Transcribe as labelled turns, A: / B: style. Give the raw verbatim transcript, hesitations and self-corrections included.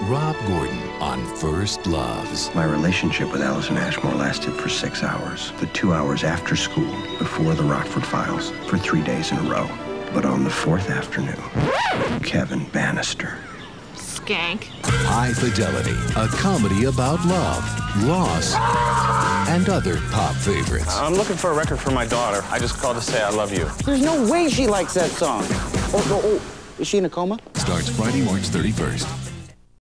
A: Rob Gordon on First Loves.
B: My relationship with Allison Ashmore lasted for six hours. The two hours after school, before the Rockford Files, for three days in a row. But on the fourth afternoon, Kevin Bannister.
C: Skank.
A: High Fidelity, a comedy about love, loss, and other pop favorites.
D: I'm looking for a record for my daughter. I just called to say I love you.
E: There's no way she likes that song. Oh, oh, oh. Is she in a coma?
A: Starts Friday, March thirty-first.